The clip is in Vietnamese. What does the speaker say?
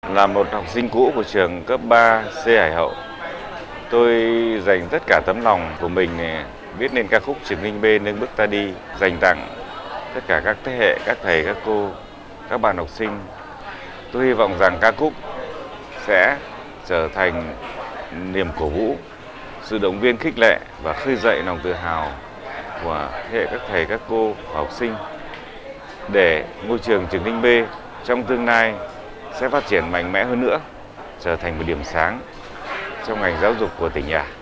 Là một học sinh cũ của trường cấp 3 C Hải Hậu, tôi dành tất cả tấm lòng của mình để viết nên ca khúc Trường Ninh B nâng bước ta đi, dành tặng tất cả các thế hệ, các thầy, các cô, các bạn học sinh. Tôi hy vọng rằng ca khúc sẽ trở thành niềm cổ vũ, sự động viên khích lệ và khơi dậy lòng tự hào của thế hệ các thầy, các cô và học sinh, để ngôi trường Trường Ninh B trong tương lai sẽ phát triển mạnh mẽ hơn nữa, trở thành một điểm sáng trong ngành giáo dục của tỉnh nhà.